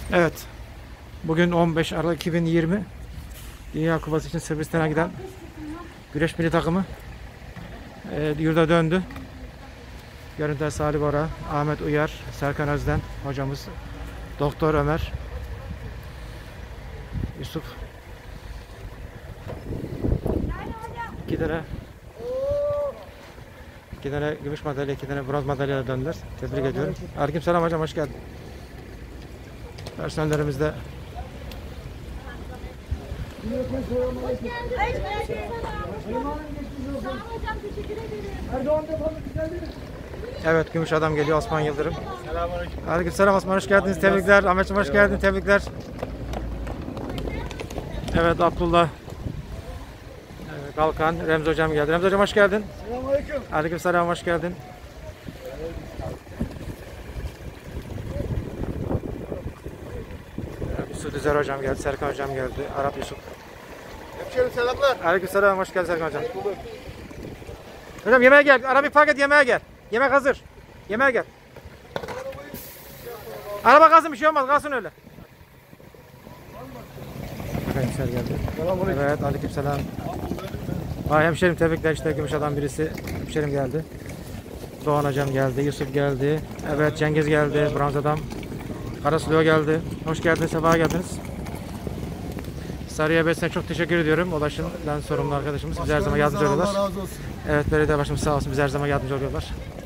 Evet. Bugün 15 Aralık 2020. Dünya Kupası için Sırbistan'a giden güreş milli takımı yurda döndü. Görüntüler Salih Bora, Ahmet Uyar, Serkan Özden hocamız, Doktor Ömer, Yusuf. İki tane gümüş madalya, iki tane bronz madalyayla döndüler. Tebrik ediyorum. Aleykümselam hocam, hoş geldin. Personellerimiz de evet, gümüş adam geliyor, Osman Yıldırım. Aleykümselam Osman, hoş geldiniz. Tebrikler. Ahmetciğim hoş geldin. Tebrikler. Evet, Abdullah Kalkan, Remzi hocam geldi. Remzi hocam hoş geldin. Selamünaleyküm. Aleykümselam, hoş geldin. Yusuf Düzer hocam geldi. Serkan hocam geldi. Arap Yusuf. Hemşerim selamlar. Aleykümselam, hoş geldin Serkan hocam. Hocam yemeğe gel. Ara bir paket yemeğe gel. Yemek hazır. Yemeğe gel. Araba kalsın, bir şey olmaz. Kalsın öyle. Hemşer geldi. Evet, aleykümselam. Vay hemşerim, tebrikler, işte gümüş adam birisi. Hemşerim geldi. Doğan hocam geldi. Yusuf geldi. Evet, Cengiz geldi. Bronz adam. Karasuluğa geldi. Hoş geldiniz, sefa geldiniz. Sarıya Besin'e çok teşekkür ediyorum. Ulaşımdan sorumlu arkadaşımız. Bize her zaman yardımcı oluyorlar. Allah razı olsun. Evet, belediye başımız sağ olsun. Bize her zaman yardımcı oluyorlar.